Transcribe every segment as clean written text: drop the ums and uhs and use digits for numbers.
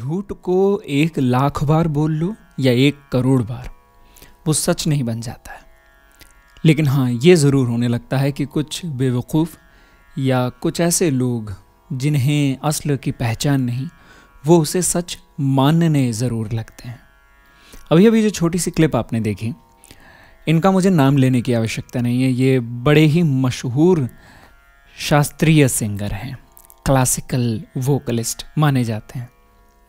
झूठ को 1,00,000 बार बोल लो या 1 करोड़ बार, वो सच नहीं बन जाता है। लेकिन हाँ, ये ज़रूर होने लगता है कि कुछ बेवकूफ़ या कुछ ऐसे लोग जिन्हें असल की पहचान नहीं, वो उसे सच मानने ज़रूर लगते हैं। अभी अभी जो छोटी सी क्लिप आपने देखी, इनका मुझे नाम लेने की आवश्यकता नहीं है। ये बड़े ही मशहूर शास्त्रीय सिंगर हैं, क्लासिकल वोकलिस्ट माने जाते हैं।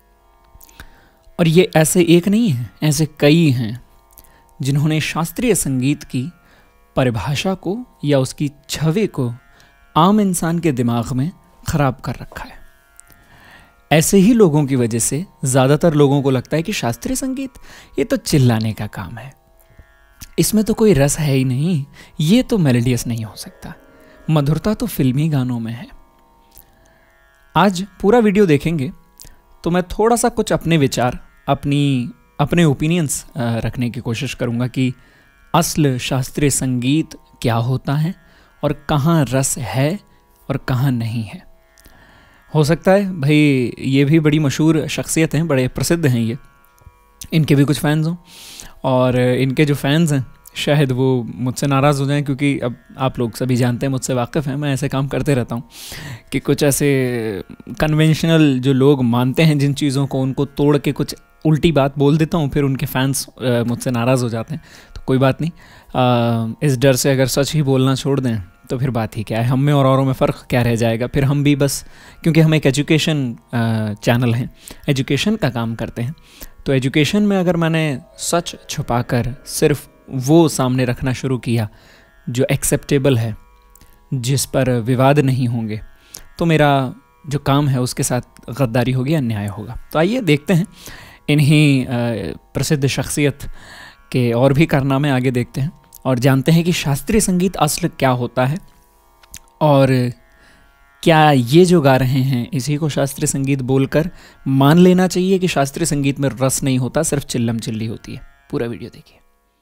और ये ऐसे एक नहीं हैं, ऐसे कई हैं जिन्होंने शास्त्रीय संगीत की परिभाषा को या उसकी छवि को आम इंसान के दिमाग में ख़राब कर रखा है। ऐसे ही लोगों की वजह से ज़्यादातर लोगों को लगता है कि शास्त्रीय संगीत ये तो चिल्लाने का काम है, इसमें तो कोई रस है ही नहीं, ये तो मेलोडियस नहीं हो सकता, मधुरता तो फिल्मी गानों में है। आज पूरा वीडियो देखेंगे तो मैं थोड़ा सा कुछ अपने विचार, अपने ओपिनियंस रखने की कोशिश करूँगा कि असल शास्त्रीय संगीत क्या होता है और कहाँ रस है और कहाँ नहीं है। हो सकता है भाई ये भी बड़ी मशहूर शख्सियत हैं, बड़े प्रसिद्ध हैं, ये इनके भी कुछ फैंस हों और इनके जो फैंस हैं शायद वो मुझसे नाराज़ हो जाएं, क्योंकि अब आप लोग सभी जानते हैं, मुझसे वाकिफ़ हैं, मैं ऐसे काम करते रहता हूँ कि कुछ ऐसे कन्वेंशनल जो लोग मानते हैं जिन चीज़ों को, उनको तोड़ के कुछ उल्टी बात बोल देता हूँ, फिर उनके फैंस मुझसे नाराज़ हो जाते हैं। तो कोई बात नहीं, इस डर से अगर सच ही बोलना छोड़ दें तो फिर बात ही क्या है, हम में और औरों में फ़र्क क्या रह जाएगा। फिर हम भी बस, क्योंकि हम एक एजुकेशन चैनल हैं, एजुकेशन का काम करते हैं, तो एजुकेशन में अगर मैंने सच छुपाकर सिर्फ वो सामने रखना शुरू किया जो एक्सेप्टेबल है, जिस पर विवाद नहीं होंगे, तो मेरा जो काम है उसके साथ गद्दारी होगी, अन्याय होगा। तो आइए देखते हैं इन्हीं प्रसिद्ध शख्सियत के और भी कारनामे आगे देखते हैं और जानते हैं कि शास्त्रीय संगीत असल क्या होता है और क्या ये जो गा रहे हैं इसी को शास्त्रीय संगीत बोलकर मान लेना चाहिए कि शास्त्रीय संगीत में रस नहीं होता, सिर्फ चिल्लम चिल्ली होती है। पूरा वीडियो देखिए।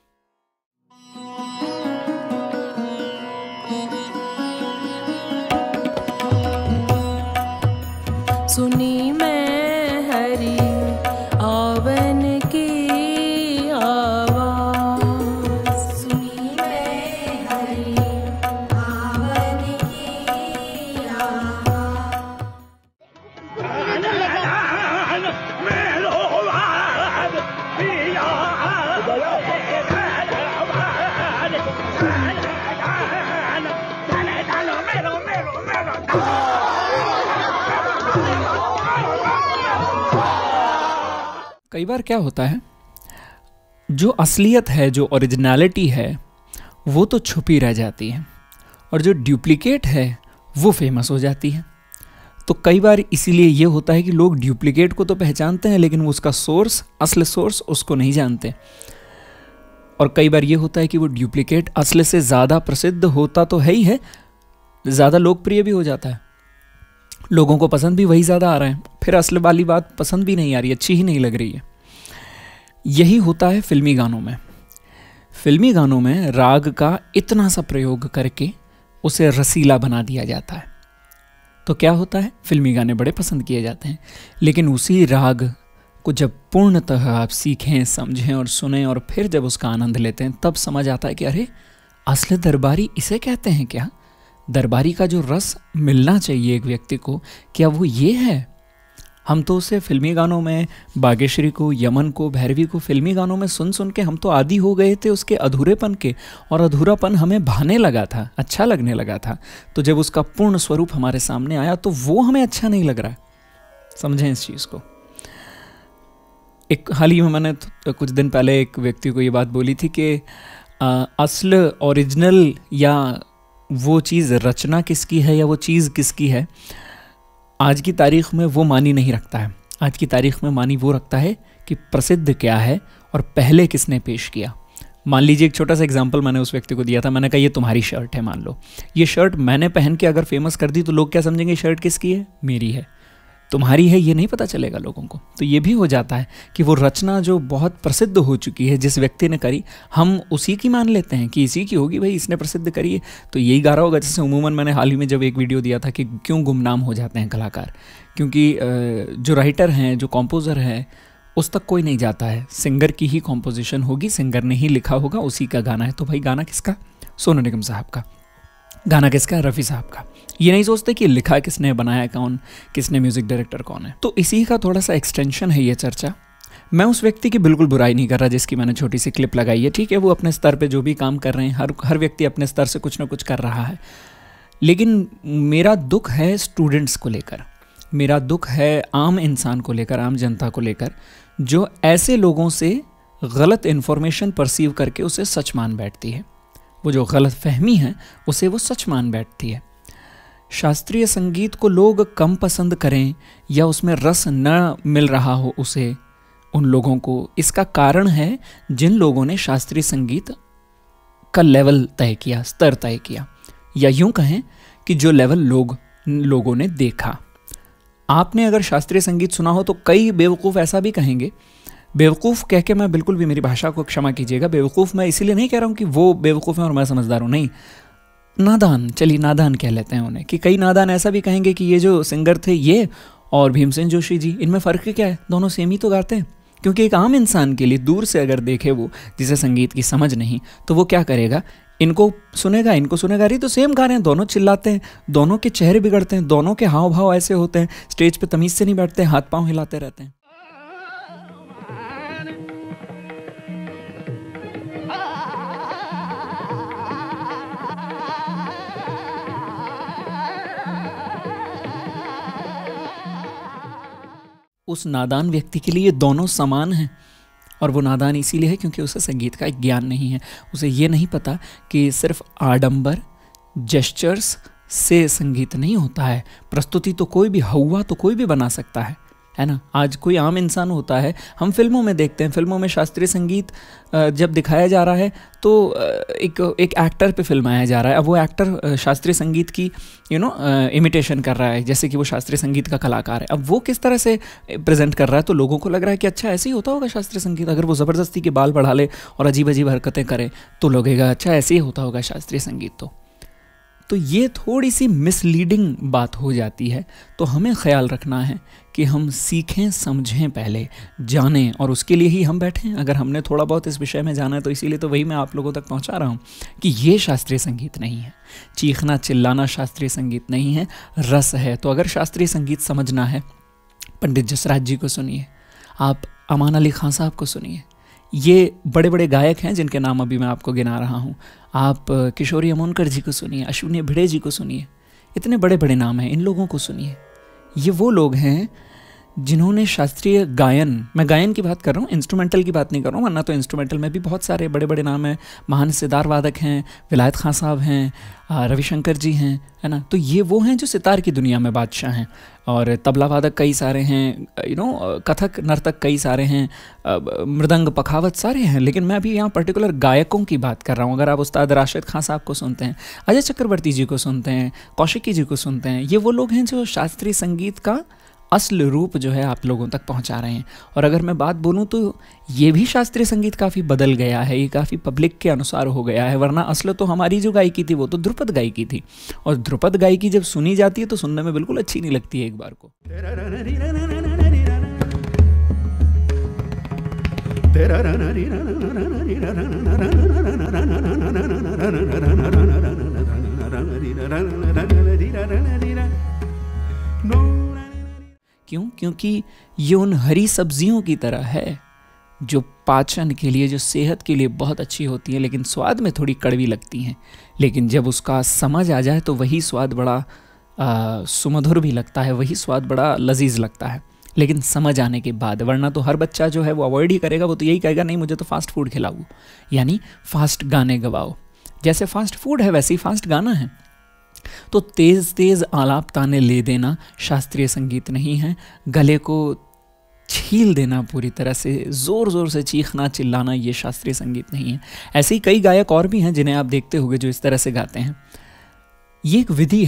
सुनी मैं हरि आवन की आवाज़, सुनी मैं हरि आवन की आवाज़। कई बार क्या होता है, जो असलियत है, जो ओरिजिनलिटी है, वो तो छुपी रह जाती है और जो डुप्लीकेट है वो फेमस हो जाती है। तो कई बार इसीलिए ये होता है कि लोग डुप्लीकेट को तो पहचानते हैं लेकिन उसका सोर्स, असल सोर्स उसको नहीं जानते। और कई बार ये होता है कि वो डुप्लीकेट असल से ज़्यादा प्रसिद्ध होता तो है ही है, ज़्यादा लोकप्रिय भी हो जाता है, लोगों को पसंद भी वही ज़्यादा आ रहा है, फिर असल वाली बात पसंद भी नहीं आ रही, अच्छी ही नहीं लग रही है। यही होता है फिल्मी गानों में। फिल्मी गानों में राग का इतना सा प्रयोग करके उसे रसीला बना दिया जाता है। तो क्या होता है, फिल्मी गाने बड़े पसंद किए जाते हैं, लेकिन उसी राग को जब पूर्णतः आप सीखें, समझें और सुनें और फिर जब उसका आनंद लेते हैं, तब समझ आता है कि अरे असली दरबारी इसे कहते हैं क्या? दरबारी का जो रस मिलना चाहिए एक व्यक्ति को, क्या वो ये है? हम तो उसे फिल्मी गानों में, बागेश्वरी को, यमन को, भैरवी को फिल्मी गानों में सुन सुन के हम तो आदी हो गए थे उसके अधूरेपन के, और अधूरापन हमें भाने लगा था, अच्छा लगने लगा था। तो जब उसका पूर्ण स्वरूप हमारे सामने आया तो वो हमें अच्छा नहीं लग रहा है। समझें इस चीज़ को। एक हाल ही में मैंने कुछ दिन पहले एक व्यक्ति को ये बात बोली थी कि असल, ओरिजिनल या वो चीज़ रचना किसकी है या वो चीज़ किसकी है, आज की तारीख़ में वो मानी नहीं रखता है। आज की तारीख़ में मानी वो रखता है कि प्रसिद्ध क्या है और पहले किसने पेश किया। मान लीजिए एक छोटा सा एग्जांपल मैंने उस व्यक्ति को दिया था, मैंने कहा ये तुम्हारी शर्ट है, मान लो ये शर्ट मैंने पहन के अगर फेमस कर दी तो लोग क्या समझेंगे, शर्ट किसकी है? मेरी है। तुम्हारी है ये नहीं पता चलेगा लोगों को। तो ये भी हो जाता है कि वो रचना जो बहुत प्रसिद्ध हो चुकी है, जिस व्यक्ति ने करी, हम उसी की मान लेते हैं कि इसी की होगी, भाई इसने प्रसिद्ध करी है तो यही गा रहा होगा। जैसे उमूमन मैंने हाल ही में जब एक वीडियो दिया था कि क्यों गुमनाम हो जाते हैं कलाकार, क्योंकि जो राइटर हैं, जो कॉम्पोज़र हैं, उस तक कोई नहीं जाता है। सिंगर की ही कॉम्पोजिशन होगी, सिंगर ने ही लिखा होगा, उसी का गाना है। तो भाई गाना किसका? सोनू निगम साहब का। गाना किसका? रफ़ी साहब का। ये नहीं सोचते कि लिखा किसने, बनाया कौन, किसने, म्यूज़िक डायरेक्टर कौन है। तो इसी का थोड़ा सा एक्सटेंशन है ये चर्चा। मैं उस व्यक्ति की बिल्कुल बुराई नहीं कर रहा जिसकी मैंने छोटी सी क्लिप लगाई है। ठीक है, वो अपने स्तर पे जो भी काम कर रहे हैं, हर व्यक्ति अपने स्तर से कुछ ना कुछ कर रहा है। लेकिन मेरा दुख है स्टूडेंट्स को लेकर, मेरा दुख है आम इंसान को लेकर, आम जनता को लेकर, जो ऐसे लोगों से गलत इन्फॉर्मेशन परसीव करके उसे सच मान बैठती है। वो जो गलत फहमी है उसे वो सच मान बैठती है। शास्त्रीय संगीत को लोग कम पसंद करें या उसमें रस न मिल रहा हो उसे, उन लोगों को, इसका कारण है जिन लोगों ने शास्त्रीय संगीत का लेवल तय किया, स्तर तय किया, या यूं कहें कि जो लेवल लोगों ने देखा। आपने अगर शास्त्रीय संगीत सुना हो तो कई बेवकूफ़ ऐसा भी कहेंगे, बेवकूफ़ कह के मैं बिल्कुल भी, मेरी भाषा को क्षमा कीजिएगा, बेवकूफ़ मैं इसीलिए नहीं कह रहा हूँ कि वो बेवकूफ़ हैं और मैं समझदार हूँ, नहीं, नादान, चलिए नादान कह लेते हैं उन्हें, कि कई नादान ऐसा भी कहेंगे कि ये जो सिंगर थे ये और भीमसेन जोशी जी, इनमें फ़र्क क्या है, दोनों सेम ही तो गाते हैं। क्योंकि एक आम इंसान के लिए दूर से अगर देखे वो, जिसे संगीत की समझ नहीं, तो वो क्या करेगा, इनको सुनेगा, अरे तो सेम गा रहे हैं, दोनों चिल्लाते हैं, दोनों के चेहरे बिगड़ते हैं, दोनों के हाव भाव ऐसे होते हैं, स्टेज पे तमीज़ से नहीं बैठते, हाथ पांव हिलाते रहते हैं। उस नादान व्यक्ति के लिए दोनों समान हैं, और वो नादान इसीलिए है क्योंकि उसे संगीत का ज्ञान नहीं है। उसे ये नहीं पता कि सिर्फ आडंबर, जेस्चर्स से संगीत नहीं होता है। प्रस्तुति तो कोई भी, हवा तो कोई भी बना सकता है ना। आज कोई आम इंसान होता है, हम फिल्मों में देखते हैं, फिल्मों में शास्त्रीय संगीत जब दिखाया जा रहा है तो एक एक्टर पे फिल्माया जा रहा है। अब वो एक्टर शास्त्रीय संगीत की इमिटेशन कर रहा है, जैसे कि वो शास्त्रीय संगीत का कलाकार है। अब वो किस तरह से प्रेजेंट कर रहा है तो लोगों को लग रहा है कि अच्छा ऐसे ही होता होगा शास्त्रीय संगीत। अगर वो ज़बरदस्ती के बाल बढ़ा ले और अजीब अजीब हरकतें करे तो लगेगा अच्छा ऐसे ही होता होगा शास्त्रीय संगीत। तो ये थोड़ी सी मिसलीडिंग बात हो जाती है। तो हमें ख्याल रखना है कि हम सीखें, समझें, पहले जानें, और उसके लिए ही हम बैठे हैं। अगर हमने थोड़ा बहुत इस विषय में जाना है तो इसीलिए तो वही मैं आप लोगों तक पहुंचा रहा हूं कि ये शास्त्रीय संगीत नहीं है, चीखना चिल्लाना शास्त्रीय संगीत नहीं है, रस है। तो अगर शास्त्रीय संगीत समझना है, पंडित जसराज जी को सुनिए, आप अमान अली खान साहब को सुनिए, ये बड़े बड़े गायक हैं जिनके नाम अभी मैं आपको गिना रहा हूँ। आप किशोरी अमोनकर जी को सुनिए, अश्विनी भिड़े जी को सुनिए, इतने बड़े बड़े नाम हैं, इन लोगों को सुनिए। ये वो लोग हैं जिन्होंने शास्त्रीय गायन, मैं गायन की बात कर रहा हूँ, इंस्ट्रूमेंटल की बात नहीं कर रहा हूँ, वरना तो इंस्ट्रूमेंटल में भी बहुत सारे बड़े बड़े नाम हैं। महान सितार वादक हैं, विलायत खान साहब हैं, रविशंकर जी हैं, है ना। तो ये वो हैं जो सितार की दुनिया में बादशाह हैं। और तबला वादक कई सारे हैं, कथक नर्तक कई सारे हैं, मृदंग पखावत सारे हैं। लेकिन मैं अभी यहाँ पर्टिकुलर गायकों की बात कर रहा हूँ। अगर आप उस्ताद राशिद खान साहब को सुनते हैं, अजय चक्रवर्ती जी को सुनते हैं, कौशिकी जी को सुनते हैं, ये वो लोग हैं जो शास्त्रीय संगीत का असल रूप जो है आप लोगों तक पहुंचा रहे हैं। और अगर मैं बात बोलूं तो ये भी शास्त्रीय संगीत काफ़ी बदल गया है, ये काफ़ी पब्लिक के अनुसार हो गया है। वरना असल तो हमारी जो गायकी थी वो तो ध्रुपद गायकी थी, और ध्रुपद गायकी जब सुनी जाती है तो सुनने में बिल्कुल अच्छी नहीं लगती है एक बार को। क्यों? क्योंकि ये उन हरी सब्जियों की तरह है जो पाचन के लिए, जो सेहत के लिए बहुत अच्छी होती है, लेकिन स्वाद में थोड़ी कड़वी लगती हैं। लेकिन जब उसका समझ आ जाए तो वही स्वाद बड़ा सुमधुर भी लगता है, वही स्वाद बड़ा लजीज लगता है, लेकिन समझ आने के बाद। वरना तो हर बच्चा जो है वो अवॉइड ही करेगा, वो तो यही कहेगा नहीं मुझे तो फास्ट फूड खिलाओ, यानी फास्ट गाने गवाओ। जैसे फास्ट फूड है वैसे ही फास्ट गाना है। तो तेज़ तेज़ आलाप ताने ले देना शास्त्रीय संगीत नहीं है। गले को छील देना पूरी तरह से, ज़ोर ज़ोर से चीखना चिल्लाना, ये शास्त्रीय संगीत नहीं है। ऐसे ही कई गायक और भी हैं जिन्हें आप देखते होंगे जो इस तरह से गाते हैं। ये एक विधि है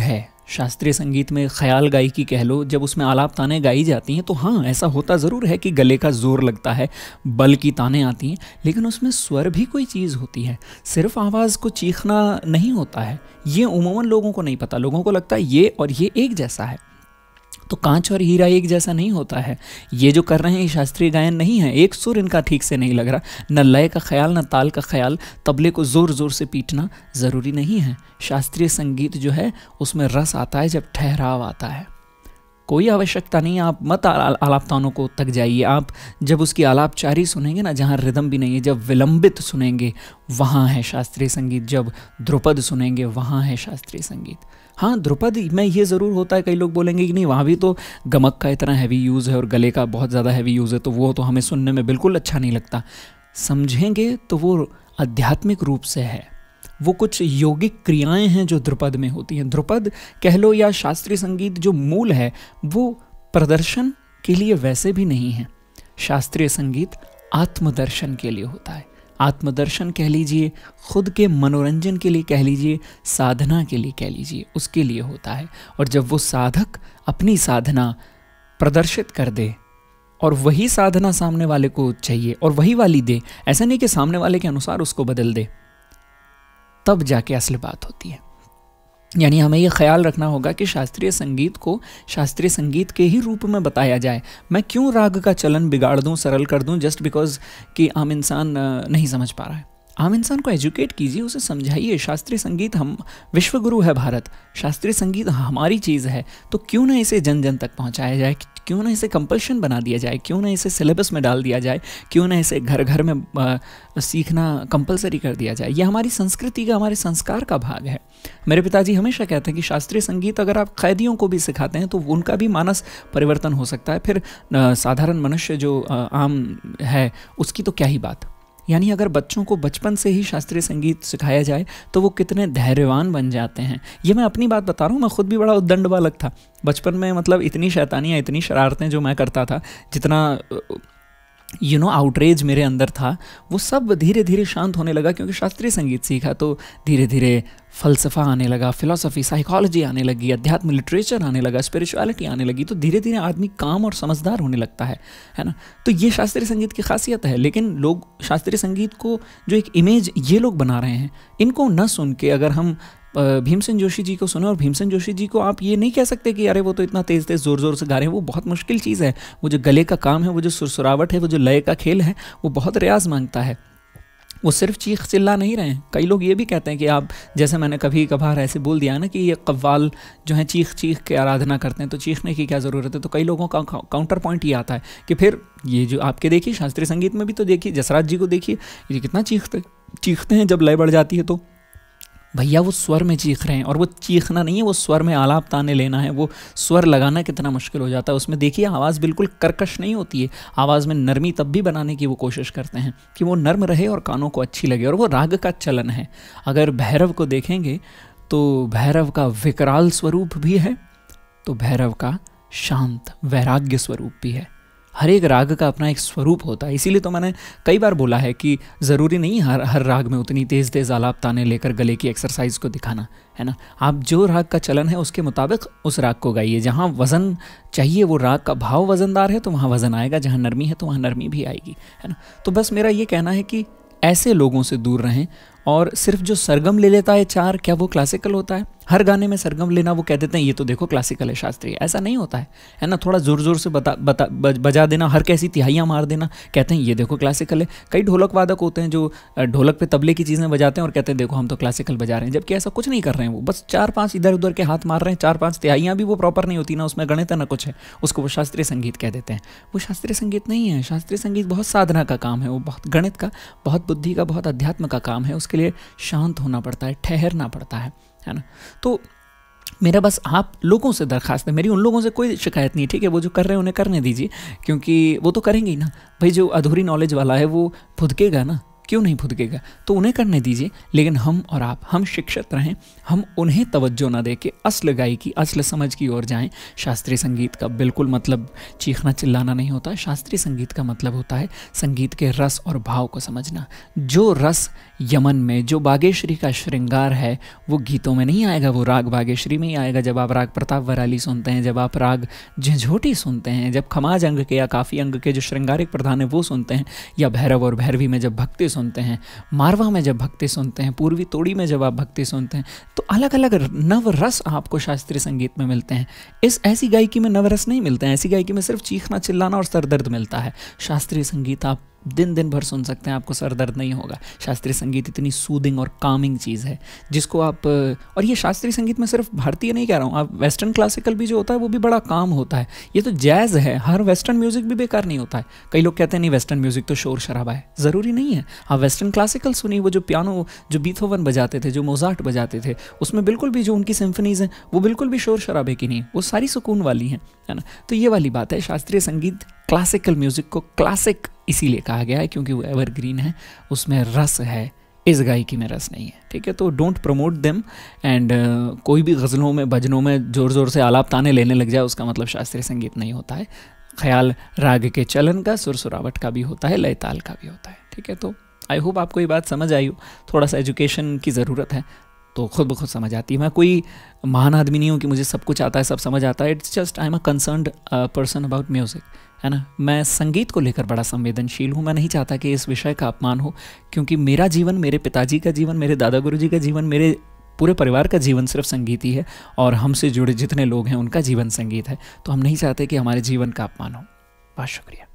शास्त्रीय संगीत में ख्याल गायकी कह लो, जब उसमें आलाप ताने गाई जाती हैं तो हाँ ऐसा होता ज़रूर है कि गले का जोर लगता है, बल की ताने आती हैं, लेकिन उसमें स्वर भी कोई चीज़ होती है, सिर्फ आवाज़ को चीखना नहीं होता है। ये उमूमन लोगों को नहीं पता, लोगों को लगता है ये और ये एक जैसा है, तो कांच और हीरा एक जैसा नहीं होता है। ये जो कर रहे हैं ये शास्त्रीय गायन नहीं है, एक सुर इनका ठीक से नहीं लग रहा, न लय का ख्याल न ताल का ख्याल, तबले को ज़ोर ज़ोर से पीटना ज़रूरी नहीं है। शास्त्रीय संगीत जो है उसमें रस आता है जब ठहराव आता है। कोई आवश्यकता नहीं, आप मत आलाप तानों को तक जाइए, आप जब उसकी आलापचारी सुनेंगे ना, जहाँ रिदम भी नहीं है, जब विलंबित सुनेंगे वहाँ है शास्त्रीय संगीत, जब ध्रुपद सुनेंगे वहाँ है शास्त्रीय संगीत। हाँ, ध्रुपद में ये ज़रूर होता है, कई लोग बोलेंगे कि नहीं वहाँ भी तो गमक का इतना हैवी यूज़ है और गले का बहुत ज़्यादा हैवी यूज़ है, तो वो तो हमें सुनने में बिल्कुल अच्छा नहीं लगता। समझेंगे तो वो आध्यात्मिक रूप से है, वो कुछ यौगिक क्रियाएं हैं जो ध्रुपद में होती हैं। ध्रुपद कह लो या शास्त्रीय संगीत जो मूल है वो प्रदर्शन के लिए वैसे भी नहीं है। शास्त्रीय संगीत आत्मदर्शन के लिए होता है, आत्मदर्शन कह लीजिए, खुद के मनोरंजन के लिए कह लीजिए, साधना के लिए कह लीजिए, उसके लिए होता है। और जब वो साधक अपनी साधना प्रदर्शित कर दे और वही साधना सामने वाले को चाहिए और वही वाली दे, ऐसा नहीं कि सामने वाले के अनुसार उसको बदल दे, तब जाके असल बात होती है। यानी हमें यह ख्याल रखना होगा कि शास्त्रीय संगीत को शास्त्रीय संगीत के ही रूप में बताया जाए। मैं क्यों राग का चलन बिगाड़ दूं, सरल कर दूं, जस्ट बिकॉज कि आम इंसान नहीं समझ पा रहा है। आम इंसान को एजुकेट कीजिए, उसे समझाइए। शास्त्रीय संगीत, हम विश्वगुरु है भारत, शास्त्रीय संगीत हमारी चीज़ है, तो क्यों ना इसे जन जन तक पहुंचाया जाए, क्यों ना इसे कंपल्शन बना दिया जाए, क्यों ना इसे सिलेबस में डाल दिया जाए, क्यों ना इसे घर घर में सीखना कंपलसरी कर दिया जाए। ये हमारी संस्कृति का, हमारे संस्कार का भाग है। मेरे पिताजी हमेशा कहते हैं कि शास्त्रीय संगीत अगर आप कैदियों को भी सिखाते हैं तो उनका भी मानस परिवर्तन हो सकता है, फिर साधारण मनुष्य जो आम है उसकी तो क्या ही बात। यानी अगर बच्चों को बचपन से ही शास्त्रीय संगीत सिखाया जाए तो वो कितने धैर्यवान बन जाते हैं। ये मैं अपनी बात बता रहा हूँ, मैं खुद भी बड़ा उद्दंड बालक था बचपन में, मतलब इतनी शैतानियाँ, इतनी शरारतें जो मैं करता था, जितना आउटरेज मेरे अंदर था, वो सब धीरे धीरे शांत होने लगा क्योंकि शास्त्रीय संगीत सीखा। तो धीरे धीरे फ़लसफ़ा आने लगा, फिलॉसफी, साइकोलॉजी आने लगी, अध्यात्म लिटरेचर आने लगा, स्पिरिचुअलिटी आने लगी, तो धीरे धीरे आदमी काम और समझदार होने लगता है ना। तो ये शास्त्रीय संगीत की खासियत है। लेकिन लोग शास्त्रीय संगीत को जो एक इमेज ये लोग बना रहे हैं, इनको न सुन के अगर हम भीमसेन जोशी जी को सुने, और भीमसेन जोशी जी को आप ये नहीं कह सकते कि अरे वो तो इतना तेज़ तेज़ ज़ोर ज़ोर से गा रहे हैं, वो बहुत मुश्किल चीज़ है। वो जो गले का काम है, वो जो सुरसुरावट है, वो जो लय का खेल है, वो बहुत रियाज मांगता है। वो सिर्फ चीख चिल्ला नहीं रहे हैं। कई लोग ये भी कहते हैं कि आप, जैसे मैंने कभी कभार ऐसे बोल दिया ना कि ये कव्वाल जो है चीख चीख के आराधना करते हैं, तो चीखने की क्या ज़रूरत है। तो कई लोगों का काउंटर पॉइंट ये आता है कि फिर ये जो आपके देखिए शास्त्रीय संगीत में भी तो देखिए, जसराज जी को देखिए, ये कितना चीखते हैं जब लय बढ़ जाती है। तो भैया वो स्वर में चीख रहे हैं, और वो चीखना नहीं है, वो स्वर में आलाप ताने लेना है। वो स्वर लगाना कितना मुश्किल हो जाता है उसमें। देखिए आवाज़ बिल्कुल कर्कश नहीं होती है, आवाज़ में नरमी तब भी बनाने की वो कोशिश करते हैं कि वो नर्म रहे और कानों को अच्छी लगे, और वो राग का चलन है। अगर भैरव को देखेंगे तो भैरव का विकराल स्वरूप भी है, तो भैरव का शांत वैराग्य स्वरूप भी है। हर एक राग का अपना एक स्वरूप होता है। इसीलिए तो मैंने कई बार बोला है कि ज़रूरी नहीं हर राग में उतनी तेज़ तेज़ आलाप ताने लेकर गले की एक्सरसाइज को दिखाना, है ना। आप जो राग का चलन है उसके मुताबिक उस राग को गाइए। जहाँ वज़न चाहिए, वो राग का भाव वज़नदार है तो वहाँ वज़न आएगा, जहाँ नरमी है तो वहाँ नरमी भी आएगी, है ना। तो बस मेरा ये कहना है कि ऐसे लोगों से दूर रहें। और सिर्फ जो सरगम ले लेता है चार, क्या वो क्लासिकल होता है? हर गाने में सरगम लेना, वो कह देते हैं ये तो देखो क्लासिकल है, शास्त्रीय। ऐसा नहीं होता है ना। थोड़ा ज़ोर ज़ोर से बजा देना, हर कैसी तिहाइयाँ मार देना, कहते हैं ये देखो क्लासिकल है। कई ढोलक वादक होते हैं जो ढोलक पे तबले की चीज़ें बजाते हैं और कहते हैं देखो हम तो क्लासिकल बजा रहे हैं, जबकि ऐसा कुछ नहीं कर रहे हैं। वो बस 4-5 इधर उधर के हाथ मार रहे हैं, 4-5 तिहाइयाँ भी वो प्रॉपर नहीं होती, ना उसमें गणित है ना कुछ है, उसको वो शास्त्रीय संगीत कह देते हैं। वो शास्त्रीय संगीत नहीं है। शास्त्रीय संगीत बहुत साधना का काम है, वो बहुत गणित का, बहुत बुद्धि का, बहुत अध्यात्म का काम है। उसके लिए शांत होना पड़ता है, ठहरना पड़ता है ना। तो मेरा बस आप लोगों से दरखास्त है, मेरी उन लोगों से कोई शिकायत नहीं, ठीक है। वो जो कर रहे हैं उन्हें करने दीजिए, क्योंकि वो तो करेंगे ही ना। भाई जो अधूरी नॉलेज वाला है वो फुदकेगा ना, क्यों नहीं फुदकेगा? तो उन्हें करने दीजिए, लेकिन हम और आप, हम शिक्षित रहें, हम उन्हें तवज्जो ना दे के असल गायकी, असल समझ की ओर जाएं। शास्त्रीय संगीत का बिल्कुल मतलब चीखना चिल्लाना नहीं होता। शास्त्रीय संगीत का मतलब होता है संगीत के रस और भाव को समझना। जो रस यमन में, जो बागेश्वरी का श्रृंगार है, वो गीतों में नहीं आएगा, वो राग बागेश्वरी में ही आएगा। जब आप राग प्रताप वराली सुनते हैं, जब आप राग झंझोटी सुनते हैं, जब खमाज अंग के या काफ़ी अंग के जो श्रृंगारिक प्रधान है वो सुनते हैं, या भैरव और भैरवी में जब भक्ति सुनते हैं, मारवा में जब भक्ति सुनते हैं, पूर्वी तोड़ी में जब आप भक्ति सुनते हैं, तो अलग अलग नव रस आपको शास्त्रीय संगीत में मिलते हैं। इस ऐसी गायकी में नव रस नहीं मिलते हैं। ऐसी गायकी में सिर्फ चीखना चिल्लाना और सरदर्द मिलता है। शास्त्रीय संगीत आप दिन दिन भर सुन सकते हैं, आपको सर दर्द नहीं होगा। शास्त्रीय संगीत इतनी सूदिंग और कामिंग चीज़ है जिसको आप, और ये शास्त्रीय संगीत में सिर्फ भारतीय नहीं कह रहा हूँ, आप वेस्टर्न क्लासिकल भी जो होता है वो भी बड़ा काम होता है। ये तो जैज़ है, हर वेस्टर्न म्यूज़िक भी बेकार नहीं होता है। कई लोग कहते हैं नहीं वेस्टर्न म्यूज़िक तो शोर शराबा है, ज़रूरी नहीं है। आप वेस्टर्न क्लासिकल सुनिए, वो जो पियानो, जो बीथोवन बजाते थे, जो मोजार्ट बजाते थे, उसमें बिल्कुल भी जो उनकी सिम्फनीज़ हैं वो बिल्कुल भी शोर शराबे की नहीं, वो सारी सुकून वाली हैं, है ना। तो ये वाली बात है। शास्त्रीय संगीत, क्लासिकल म्यूज़िक को क्लासिक इसीलिए कहा गया है क्योंकि वो एवरग्रीन है, उसमें रस है। इस गायकी में रस नहीं है, ठीक है। तो डोंट प्रमोट देम एंड कोई भी गज़लों में, भजनों में ज़ोर ज़ोर से आलाप ताने लेने लग जाए, उसका मतलब शास्त्रीय संगीत नहीं होता है। ख्याल राग के चलन का, सुर सुरावट का भी होता है, लय ताल का भी होता है, ठीक है। तो आई होप आपको ये बात समझ आई हो। थोड़ा सा एजुकेशन की ज़रूरत है तो खुद ब खुद समझ आती है। मैं कोई महान आदमी नहीं हूँ कि मुझे सब कुछ आता है, सब समझ आता है। It's just I am a concerned person about music, है ना। मैं संगीत को लेकर बड़ा संवेदनशील हूँ। मैं नहीं चाहता कि इस विषय का अपमान हो, क्योंकि मेरा जीवन, मेरे पिताजी का जीवन, मेरे दादा गुरुजी का जीवन, मेरे पूरे परिवार का जीवन सिर्फ संगीत ही है, और हमसे जुड़े जितने लोग हैं उनका जीवन संगीत है। तो हम नहीं चाहते कि हमारे जीवन का अपमान हो। बहुत शुक्रिया।